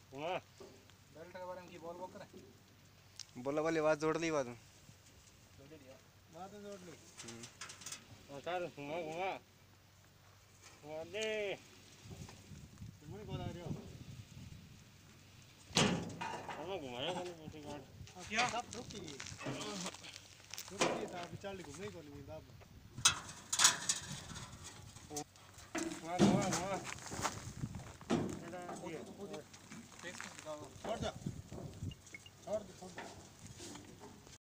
घुमा बेल्ट के बारे में की बोल बोल करे बोला वाली आवाज जोड़ ली बात बात जोड़ ली चल घुमा घुमा घुमा दे तुम ही बोला रहे हो हम घुमाया कौन पीछे गाड़ क्या सब रुकी था विचार घूमने ही कौन नहीं बाप घुमा घुमा घुमा